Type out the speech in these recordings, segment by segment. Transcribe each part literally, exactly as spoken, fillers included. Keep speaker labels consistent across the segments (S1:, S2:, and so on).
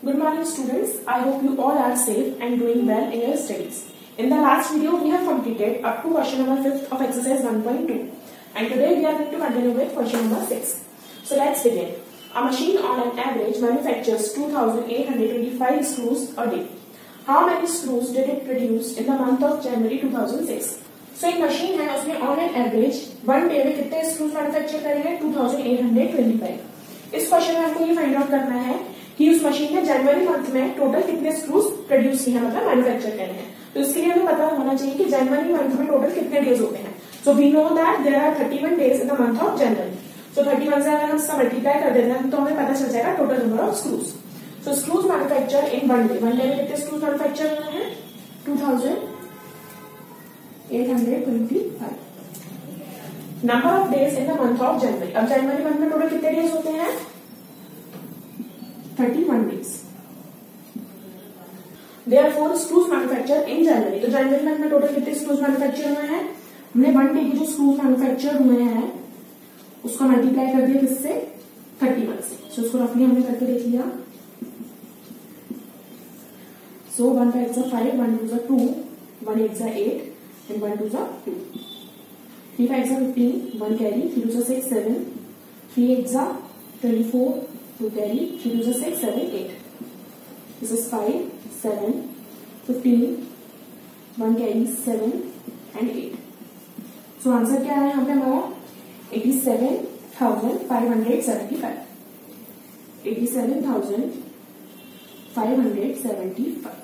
S1: Good morning students. I hope you all are safe and doing well in your studies. In the last video we have completed up to question number fifth of exercise one point two and today we are going to continue with question number six. So let's begin. A machine on an average manufactures two thousand eight hundred twenty-five screws a day. How many screws did it produce in the month of January two thousand six? So एक machine है उसने on an average one day में कितने screws manufacture करेंगे two thousand eight hundred twenty five. इस question में हमको ये फाइंड आउट करना है कि उस मशीन ने जनवरी मंथ में टोटल कितने स्क्रूज प्रोड्यूस किए हैं, मतलब मैन्युफैक्चर करे हैं. तो इसके लिए हमें पता होना चाहिए कि जनवरी मंथ में टोटल कितने डेज होते हैं. So we know that there are thirty one days in the month of January. So thirty one से अगर हम इसका मल्टीप्लाई कर देते हैं तो हमें पता चल जाएगा total number of screws. So screws manufacture in one day. One day में कितने स्क्रूज मैन्युफैक्चर हुए हैं two thousand eight hundred twenty five. Number of days in the month of January. अब जनवरी मंथ में टोटल कितने डेज होते हैं thirty one days. There four screws manufacture in January. तो जनवरी मंथ में टोटल कितने स्क्रूज मैन्युफैक्चर हुए हैं. हमने वन डे के जो स्क्रूज मैन्युफैक्चर हुए हैं उसको मल्टीप्लाई कर दिया किससे थर्टी वन से. सो उसको रफली हमने करके देख लिया. सो वन फाइव जा फाइव, वन टू जा टू, वन एट जा एट and one two जा two. three five जा fifteen, one carry, three two जा six, seven, three eight जा twenty-four, two carry, three two जा six, seven, eight. This is five, seven, fifteen, one carry, seven and eight. So answer क्या है यहाँ पे हमारा eighty-seven thousand five hundred seventy-five. eighty-seven thousand five hundred seventy-five.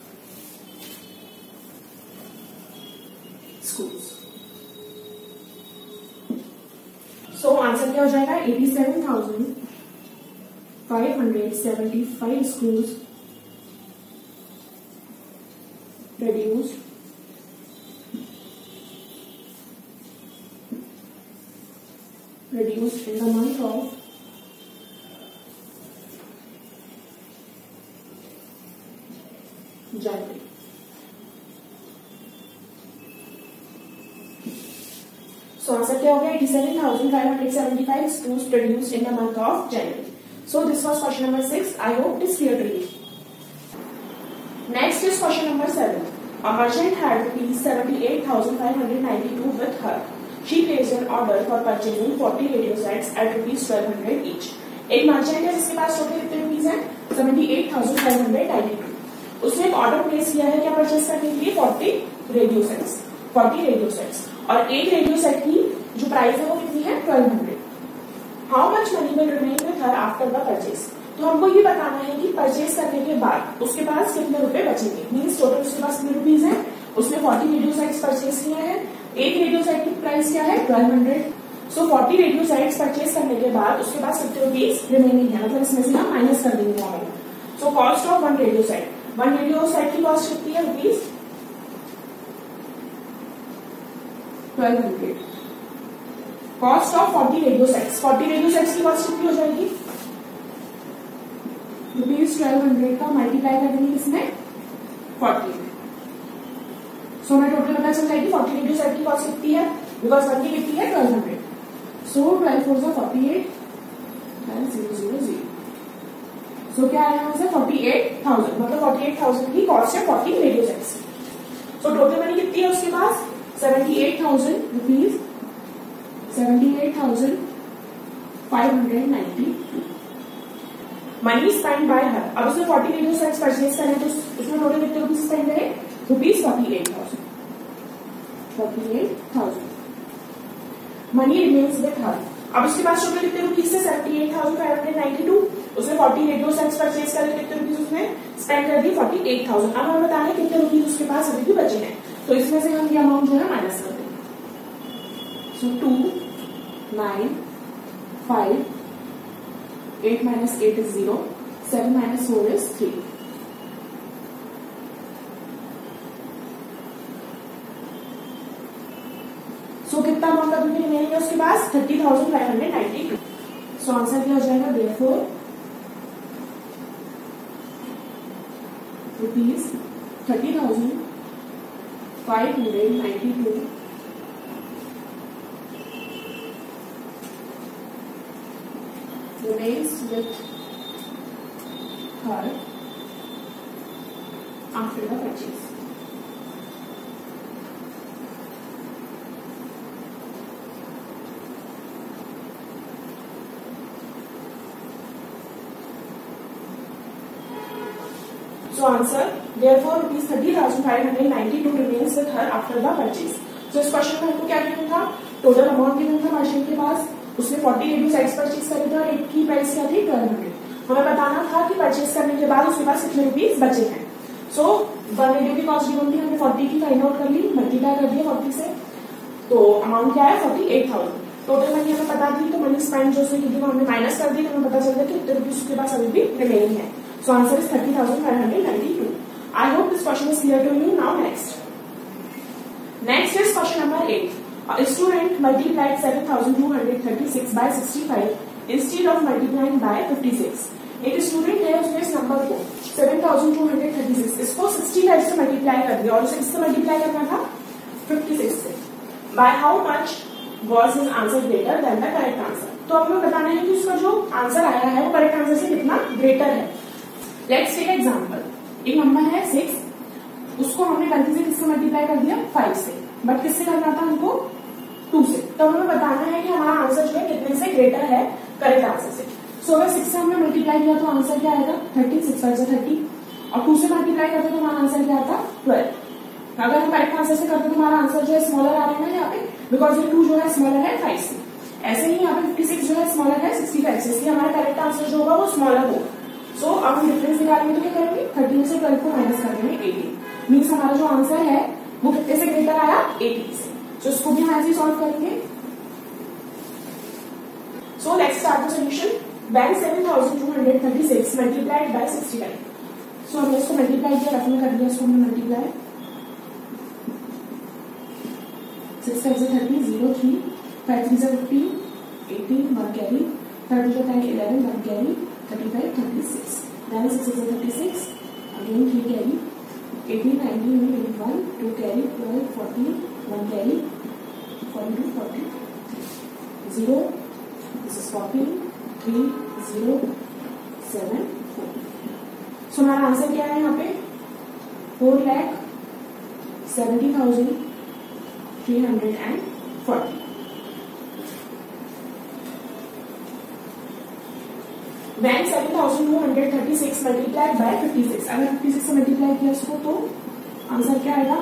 S1: Screws. So answer क्या हो जाएगा eighty-seven thousand five hundred seventy-five screws produced produced in the month of January. So answer क्या हो गया eighty-seven thousand five hundred seventy-five screws produced in the month of January. So this was question number six. I hope it is clear to you. Next is question number seven. A merchant had rupees seventy-eight thousand five hundred ninety-two with her. She placed an order for purchasing forty radio sets at rupees twelve hundred each. एक merchant है जिसके पास total कितने rupees हैं seventy-eight thousand five hundred ninety-two. उसने एक order place किया है क्या परचेज करने के लिए forty radio sets forty radio sets और एक रेडियो सेट की जो प्राइस है वो कितनी है twelve hundred. How much money will remain with her after the purchase. तो हमको ये बताना है कि परचेज करने के बाद उसके पास कितने रुपए बचेंगे. मीन्स टोटल उसके पास कितने रुपीज है. उसने forty रेडियो सेट्स परचेज किए हैं. एक रेडियो सेट की प्राइस क्या है twelve hundred. So forty radio sets purchase करने के बाद उसके पास कितने रुपीज रिमेनिंग है, मतलब इसमें से हम माइनस कर देंगे हमें. So cost of one radio set. One radio set की कॉस्ट कितनी है rupees twelve hundred. Cost of forty radio sets. forty radio sets की कॉस्ट कितनी हो जाएगी रुपीज twelve hundred का मल्टीप्लाई कर देंगे किसमें forty. सो हमें टोटल पता चल जाएगी forty रेडियो सेट की कॉस्ट कितनी है बिकॉज वन की कितनी है twelve hundred. सो twelve four जा forty-eight and zero zero zero. सो क्या आया यहाँ से forty-eight thousand, मतलब forty-eight thousand की कॉस्ट है forty radio sets. So total money कितनी है उसके पास seventy-eight thousand rupees, seventy-eight thousand five hundred ninety-two. Money spend by her. अब उसने forty रेडियो सेट्स परचेज करे तो उसमें टोटल कितने रुपीज स्पेंड करे rupees forty-eight thousand. forty-eight thousand. Money remains with her. अब उसके पास टोटल कितने रुपीज थे seventy-eight thousand five hundred ninety-two. उसने forty रेडियो सेट्स परचेज करे कितने रुपीज उसने स्पेंड कर दी forty-eight thousand. अब हमें बताना है कितने रुपीज उसके पास अभी भी बचे हैं. तो इसमें से हम ये अमाउंट जो है माइनस कर देंगे. So two nine five eight minus eight is zero, seven minus four is three. So कितना अमाउंट अभी भी रिमेनिंग है उसके पास thirty thousand five hundred ninety two. So answer क्या हो जाएगा therefore rupees thirty thousand five hundred ninety-two remains with her after the purchase. So answer, therefore rupees thirty thousand five hundred ninety-two remains with her after the purchase. So इस question में हमको क्या given था, total amount given था merchant के पास, उसने forty radio sites purchase करे थे और एक की प्राइस क्या थी ट्वेल्व हंड्रेड. हमें बताना था कि परचेज करने के बाद उसके पास कितने रुपीज बचे हैं. सो वन रेडियो की कॉस्ट गिवन थी, हमने फोर्टी की फाइंड आउट कर ली, मल्टीप्लाई कर दिया फोर्टी से, तो अमाउंट क्या है forty eight thousand. Total money हमें पता थी, तो मनी स्पेंड जो उसने की थी वो हमने माइनस कर दी, तो हमें पता चल गया कि कितने रुपीज उसके पास अभी भी रिमेनिंग है. So answer is thirty thousand five hundred ninety-two. I hope this question is clear to you. Now next. Next is question number eight. A student multiplied seven thousand two hundred thirty-six by sixty-five instead of multiplying by fifty-six. एक student है, उसने इस number को seven thousand two hundred thirty-six इसको sixty-five से multiply कर दिया और उसे किससे मल्टीप्लाई करना था fifty-six से. By how much was his answer greater than the correct answer? तो अब हमें बताना है कि उसका जो आंसर आया है वो करेक्ट आंसर से कितना ग्रेटर है. Let's take example. एक नंबर है सिक्स, उसको हमने गलती से किससे मल्टीप्लाई कर दिया फाइव से, बट किससे करना था हमको टू से. तो हमें बताना है कि हमारा आंसर जो है कितने से ग्रेटर है करेक्ट आंसर से. सो अगर सिक्स से हमने मल्टीप्लाई किया तो आंसर क्या आएगा थर्टी, सिक्स फाइव से थर्टी, और टू से मल्टीप्लाई करते तो हमारा आंसर क्या आता ट्वेल्व. अगर हम करेक्ट आंसर से करते तो हमारा आंसर जो है स्मॉलर आ रहा है यहाँ पे, बिकॉज ये टू जो है स्मॉलर है फाइव से. ऐसे ही यहाँ पे फिफ्टी सिक्स जो है स्मॉलर है सिक्सटी फाइव से, इसलिए हमारा करेक्ट आंसर जो होगा वो स्मॉलर होगा. सो so, अब हम डिफरेंस निकालेंगे तो क्या करेंगे थर्टीन से ट्वेल्व को माइनस कर देंगे एटीन. मीन्स हमारा जो आंसर है वो कितने से ग्रेटर आया एटीन से. सो so, इसको भी हम ऐसे ही सॉल्व करेंगे. So let's start the solution. When seven thousand two hundred thirty six multiplied by sixty five. So हमने इसको मल्टीप्लाई किया, रफ में कर दिया, इसको हमने मल्टीप्लाई सिक्स फाइव से thirty, zero three, five three से fifty, eighteen, one carry, thirty से ten, eleven, one carry, thirty-five, thirty-six. Then six is thirty-six. Again three carry. eighteen, nineteen, twenty-one. two carry. twelve, fourteen. one carry. forty-two, forty. zero. This is fourteen. three, zero, seven, four. So हमारा answer क्या है यहाँ पे four lakh seventy thousand three hundred and forty. When seven thousand two hundred thirty-six multiplied by fifty-six, अगर fifty-six से multiply किया इसको तो आंसर क्या आएगा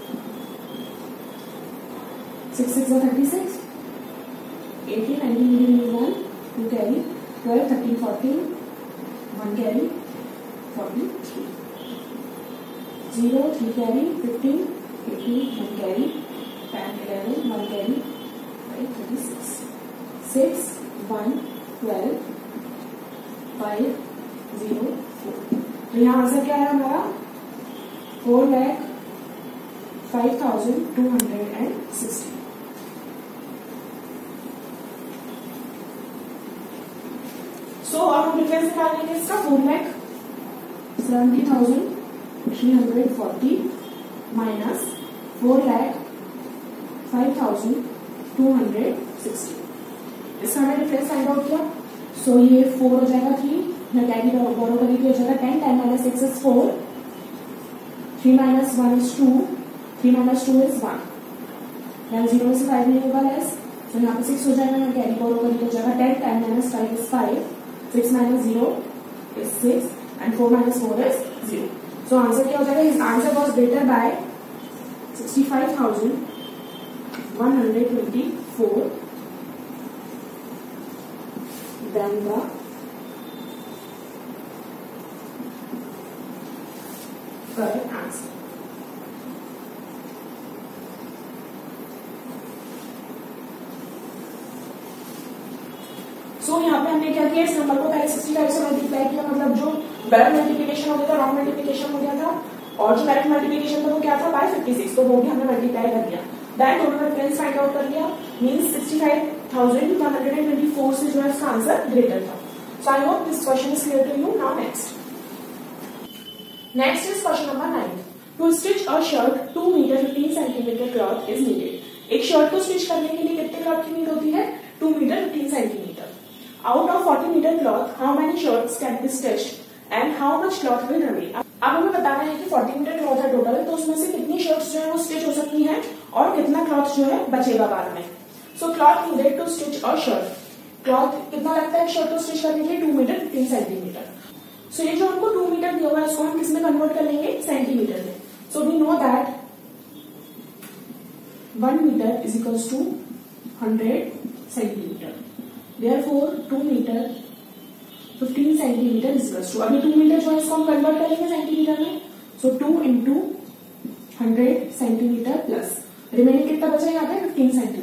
S1: six six thirty-six, eighteen, nineteen, twenty-one, two carry, twelve, thirteen, fourteen, one carry, forty-three, zero, three carry, fifteen, eighteen, one carry, ten, eleven, one carry, five, thirty-six, six, one, twelve, five, zero, four. तो यहाँ answer क्या है हमारा four lakh five thousand two hundred and sixty. So अब हम difference निकाल लेंगे इसका. Four lakh seventy thousand three hundred forty minus four lakh five thousand two hundred sixty. इसका हमने डिफरेंस फाइंड आउट किया. सो so, ये फोर हो जाएगा थ्री, मैं कैरी बोरो करेगी हो जाएगा ten, ten minus six is four, three minus one is two, three minus two is one, then zero से फाइव नहीं होगा लेस, तो यहाँ पे सिक्स हो जाएगा, मैं कैरी बोरो करेगी हो जाएगा ten, ten minus five is five, six minus zero is six and four minus four is zero. So answer क्या हो जाएगा, his answer was greater by sixty five thousand one hundred twenty four than the correct answer. सो so, यहाँ पे हमने क्या किया, इस नंबर को पहले सिक्सटी फाइव से मल्टीप्लाई किया, मतलब जो डायरेक्ट मल्टीप्लिकेशन हो गया था, रॉन्ग मल्टीप्लिकेशन हो गया था, और जो डायरेक्ट मल्टीप्लिकेशन था वो क्या था बाय फिफ्टी सिक्स, तो वो भी हमने मल्टीप्लाई कर दिया. दैट दोनों का डिफरेंस फाइंड आउट कर लिया, means sixty five thousand one hundred twenty four से जो है इसका आंसर ग्रेटर था. So I hope this question is clear to you. Now next. Next is question number nine. To stitch a shirt two metre fifteen centimetre cloth is needed. एक shirt को stitch करने के लिए कितने cloth की need होती है, two metre fifteen centimetre. Out of forty metre cloth how many shirts can be stitched and how much cloth will remain. अब हमें बताना है कि फोर्टी मीटर क्लॉथ है टोटल, तो उसमें से कितनी शर्ट्स जो है वो स्टिच हो सकती हैं और कितना क्लॉथ जो है बचेगा बाद में। So cloth needed to stitch और शर्ट, क्लॉथ कितना लगता है शर्ट को स्टिच करने के लिए, two metre fifteen centimetre. So ये जो हमको टू मीटर दिया हुआ है इसको हम किस में कन्वर्ट कर लेंगे, सेंटीमीटर में। So we know that one metre is equals to hundred centimetre, therefore two metre fifteen centimetre is equals to, अभी टू मीटर जो है इसको हम कन्वर्ट करेंगे सेंटीमीटर में। So two into hundred centimetre plus remaining कितना बचा यहाँ पे, फिफ्टीन सेंटीमीटर।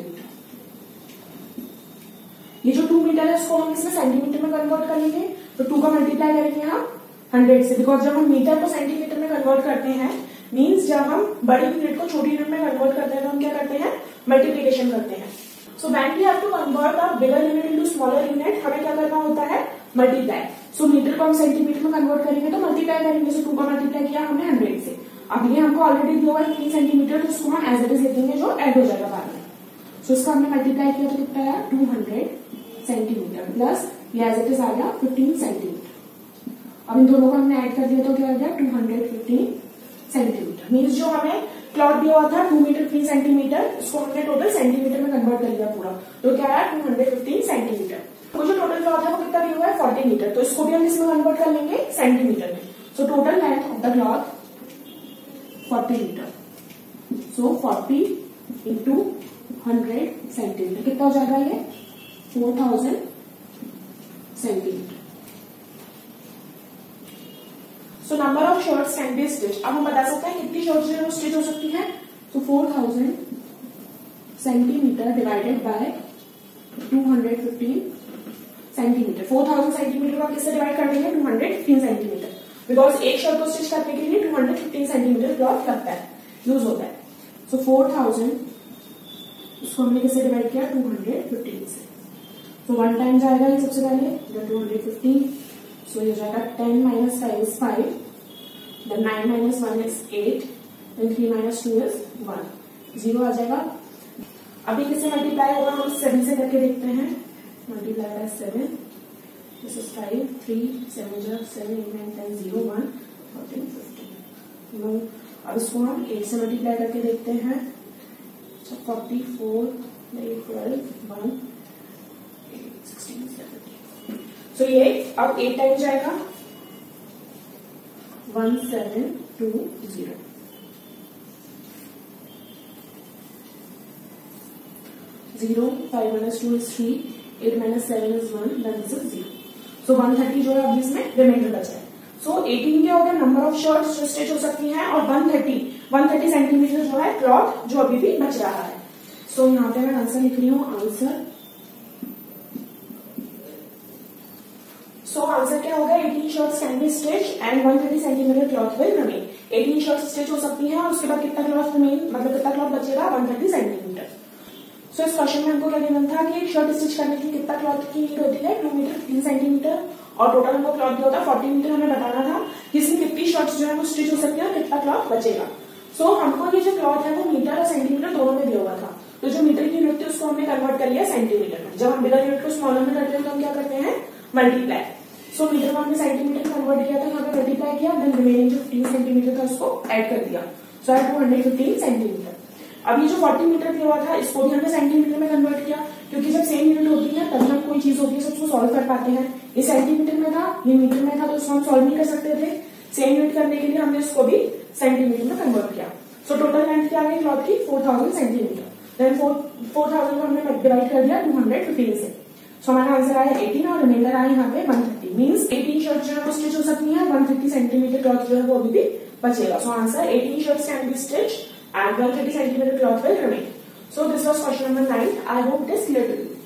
S1: ये जो टू मीटर है इसको हम इसमें सेंटीमीटर में कन्वर्ट करेंगे, तो टू का मल्टीप्लाई करेंगे हम हंड्रेड से, बिकॉज जब हम मीटर को सेंटीमीटर में कन्वर्ट करते हैं मीन्स जब हम बड़ी यूनिट को छोटी यूनिट में कन्वर्ट करते हैं तो हम क्या करते हैं, मल्टीप्लीकेशन करते हैं। So when we have to convert a bigger unit into smaller unit, हमें क्या करना होता है, मल्टीप्लाई। सो मीटर को हम सेंटीमीटर में कन्वर्ट करेंगे तो मल्टीप्लाई करेंगे, सो टू का मल्टीप्लाई किया हमने हंड्रेड से। अब ये हमको ऑलरेडी दिया हुआ है फिफ्टीन सेंटीमीटर, तो इसको हम एज इट इज लिखेंगे जो ऐड हो जाएगा बाद में। सो इसको हमने मल्टीप्लाई किया तो कितना आया, टू हंड्रेड सेंटीमीटर प्लस ये एज इट इज आ गया फिफ्टीन सेंटीमीटर। अब इन दोनों को हमने ऐड कर दिया तो क्या आ गया, two hundred fifteen centimetre. Means जो हमें क्लॉथ दिया हुआ था टू मीटर फिफ्टीन सेंटीमीटर, उसको हमने टोटल सेंटीमीटर में कन्वर्ट कर दिया पूरा, तो क्या आया, टू हंड्रेड फिफ्टीन सेंटीमीटर। वो जो टोटल क्लॉथ है वो कितना दिया हुआ है, फोर्टी मीटर, तो इसको भी हम इसमें कन्वर्ट कर लेंगे सेंटीमीटर में। So total length of the cloth forty metre, so forty into hundred centimetre कितना हो जाएगा, ये four thousand centimetre. So number of shirts can be stitch, अब हम बता सकते हैं कितनी शर्ट्स जो है स्टिच हो सकती है, तो four thousand centimetre divided by two hundred fifteen centimetre. Four thousand centimetre को किससे डिवाइड कर देंगे, two hundred fifteen centimetre, because एक शर्ट को स्टिच करने के लिए two hundred fifteen centimetre cloth लगता है, यूज होता है। सो फोर थाउजेंड इसको हमने किससे डिवाइड किया, टू हंड्रेड फिफ्टीन से। तो वन टाइम जाएगा ये सबसे पहले, टू हंड्रेड फिफ्टीन, सो ये जाएगा ten minus five is five, then nine minus one is eight, then three minus two is one, zero आ जाएगा। अभी किससे मल्टीप्लाई होगा, हम सेवन से करके देखते हैं, multiply by seven, this is five, three seven जा seven, eight nine ten, zero one, fourteen fifteen. No, अब इसको हम एट से मल्टीप्लाई करके देखते हैं, forty four, twelve, one, sixteen, seventeen. So ये अब एट टाइम जाएगा, one seven two zero, zero, five minus two is three, eight minus seven is one, then this is zero. So one thirty जो है अभी इसमें reminder बचा है। So eighteen के हो गए नंबर ऑफ शर्ट्स जो स्टिच हो सकती हैं, और one thirty one thirty centimetre जो है क्लॉथ जो अभी भी बच रहा है। सो so, यहाँ पे मैं आंसर लिख रही हूँ, आंसर सो आंसर क्या होगा, eighteen shirts can be stitch and one thirty centimetre cloth will remain. Eighteen shirts stitch हो सकती हैं और उसके बाद कितना क्लॉथ रिमेन, मतलब कितना क्लॉथ बचेगा, वन थर्टी सेंटीमीटर। सो इस क्वेश्चन में हमको क्या गिवन था कि एक शर्ट स्टिच करने के लिए कितना क्लॉथ की नीड होती है, टू मीटर फिफ्टीन सेंटीमीटर, और टोटल हमको क्लॉथ दिया होता है फोर्टी मीटर। हमें बताना था कि इसमें कितनी शर्ट्स जो है वो स्टिच हो सकती है और कितना क्लॉथ बचेगा। सो so, हमको ये जो क्लॉथ है वो मीटर और सेंटीमीटर दोनों में दिया हुआ था, तो जो मीटर की यूनिट थी उसको हमने कन्वर्ट कर लिया सेंटीमीटर में। जब हम बिगर यूनिट को स्मॉलर में करते हैं तो हम क्या करते हैं, मल्टीप्लाई। सो मीटर को हमने सेंटीमीटर में कन्वर्ट किया था, यहाँ पे मल्टीप्लाई किया, देन रिमेनिंग जो फिफ्टीन सेंटीमीटर था उसको ऐड कर दिया, so eight two hundred fifteen centimetre. अब ये जो फोर्टी मीटर दिया हुआ था इसको भी हमने सेंटीमीटर में कन्वर्ट किया, क्योंकि जब सेम यूनिट होती है तभी हम कोई चीज होती है सबको सॉल्व कर पाते हैं। ये सेंटीमीटर में था, ये मीटर में था, तो इसको हम सॉल्व नहीं कर सकते थे। सेम यूनिट करने के लिए हमने इसको भी सेंटीमीटर में कन्वर्ट किया। सो टोटल लेंथ क्या आ गई क्लॉथ की, four thousand centimetre, then four thousand को हमने डिवाइड कर दिया टू हंड्रेड फिफ्टीन से। सो हमारा आंसर आया एटीन और रिमाइंडर आया यहाँ पे one thirty, means eighteen shirt जो है वो स्टिच हो सकती है, वन थर्टी सेंटीमीटर क्लॉथ जो है वो अभी भी बचेगा। So answer eighteen shirts can be stitch and one thirty centimeter cloth will remain. So this was question number nine. I hope it is clear to you.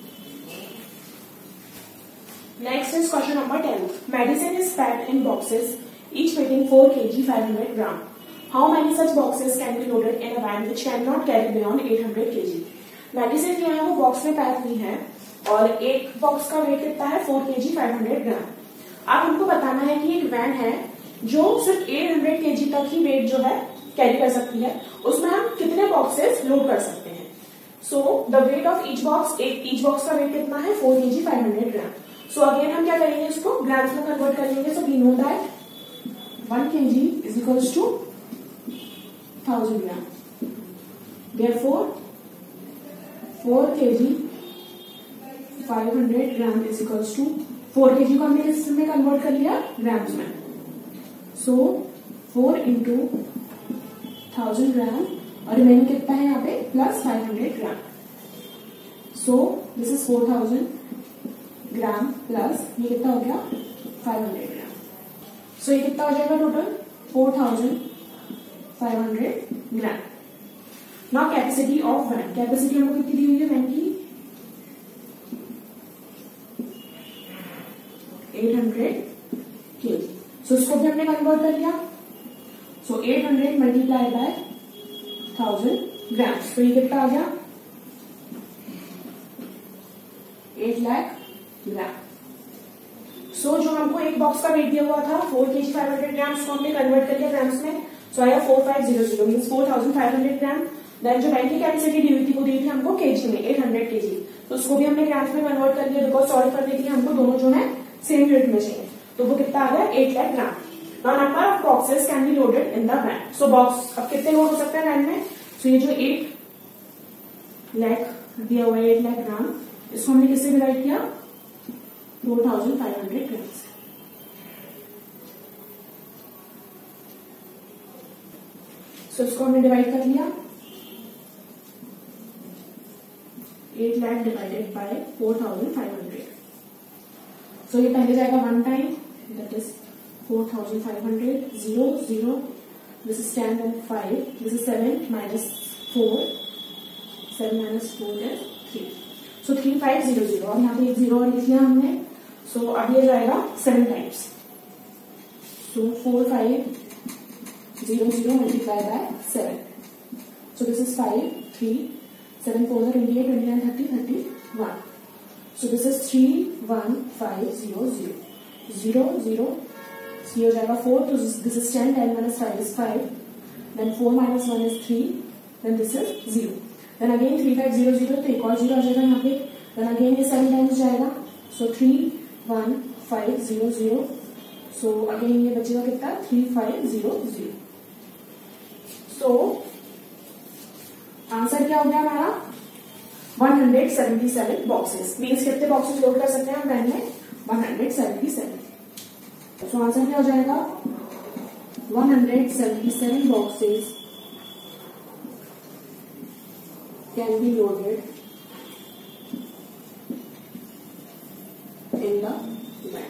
S1: Next is question number ten. Medicine is packed in boxes, each weighing four kilograms, five hundred grams. How many such boxes can be loaded in a van which cannot carry beyond eight hundred kilograms? Medicine जो है वो box में pack हुई है और एक box का weight कितना है, four KG five hundred gram. अब हमको बताना है कि एक वैन है जो सिर्फ एट हंड्रेड केजी तक ही वेट जो है कैरी कर सकती है, उसमें हम कितने बॉक्सेस लोड कर सकते हैं। So the weight of each box, एक ईच बॉक्स का वेट कितना है, four KG five hundred gram. So again हम क्या करेंगे, इसको ग्राम्स में कन्वर्ट कर लेंगे। So we know that one kg is equals to thousand gram. Therefore, four kg five hundred gram is equals to four kg को हमने किस में कन्वर्ट कर लिया? ग्राम्स में. So four into thousand gram और रिमेनिंग कितना है यहाँ पे? Plus five hundred gram. So this is four thousand gram plus ये कितना हो गया? Five hundred gram. सो ये कितना हो जाएगा total? Four thousand five hundred gram. Now capacity of van. Capacity हमको कितनी दी हुई है वैन की? Eight hundred KG. सो इसको भी हमने कन्वर्ट कर लिया. So eight hundred multiply by thousand grams. तो ये कितना आ गया? एट लाख ग्राम. सो जो हमको एक बॉक्स का वेट दिया हुआ था four KG five hundred gram, उसको हमने कन्वर्ट कर लिया ग्राम्स में. सो आया four five zero zero mean four thousand five hundred gram. Then जो बैंक की कैपेसिटी दी हुई थी वो दी थी हमको केजी में, एट हंड्रेड केजी. तो उसको भी हमने ग्राम्स में कन्वर्ट कर लिया बिकॉज सॉल्व करने के लिए हमको दोनों जो है सेम यूनिट में चाहिए. तो वो कितना आ गया? Eight lakh gram. Now number of boxes can be loaded in the van. So box अब कितने लोड हो सकते हैं वैन में? सो so, ये जो एट लाख दिया हुआ है एट लाख ग्राम, इसको हमने किससे डिवाइड किया? Four thousand five hundred gram से. सो इसको हमने डिवाइड कर लिया. Eight lakh divided by four thousand five hundred. So ये पहले जाएगा one time, that is four thousand five hundred. Zero zero, this is ten and five, this is seven minus four, seven minus four is three. So three five zero zero. और यहाँ पे एक zero और लिख लिया हमने. सो so, अब ये जाएगा seven times. So four five zero zero multiply by seven. So this is five, three, seven four है twenty eight, twenty nine, thirty, thirty one. So this is three one five zero zero zero zero. So ये हो जाएगा four. तो this is ten. ten minus five is five. Then four minus one is three. Then this is zero. Then again three five zero zero. तो एक और zero आ जाएगा यहाँ पे. Then again ये seven times जाएगा. So three one five zero zero. So again ये बचेगा कितना? three five zero zero. So answer क्या हो गया हमारा? One hundred seventy seven boxes. Means कितने बॉक्सेस लोड कर सकते हैं हम वैन में? One hundred seventy seven. So answer क्या हो जाएगा? One hundred seventy seven boxes can be loaded in the van.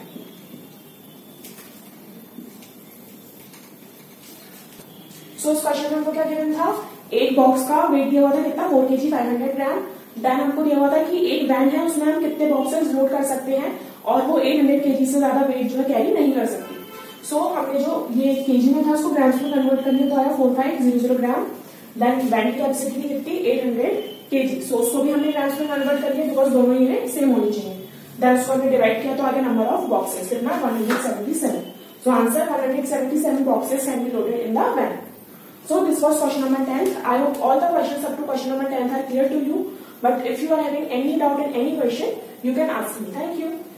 S1: So इस क्वेश्चन में हमको क्या गिवन था? एक बॉक्स का वेट दिया हुआ था कितना? Four KG five hundred gram. Then हमको दिया हुआ था कि एक वैन है उसमें हम कितने बॉक्सेस लोड कर सकते हैं और वो एट हंड्रेड केजी से ज्यादा वेट जो है कैरी नहीं कर सकती. सो so, हमने जो ये केजी में था उसको ग्राम्स में कन्वर्ट कर लिया. तो आया four five zero zero gram. Then van की कैपेसिटी कितनी? Eight hundred KG. सो उसको भी हमने ग्राम्स में कन्वर्ट कर लिया बिकॉज दोनों यूनिट सेम होनी चाहिए. देन उसको हमने डिवाइड किया तो आगे नंबर ऑफ बॉक्सेस कितना? One hundred seventy seven. So answer one hundred seventy seven boxes can be loaded in the van. So this was question number ten. I hope all the questions up to question number ten are clear to you. But if you are having any doubt in any question, you can ask me. Thank you.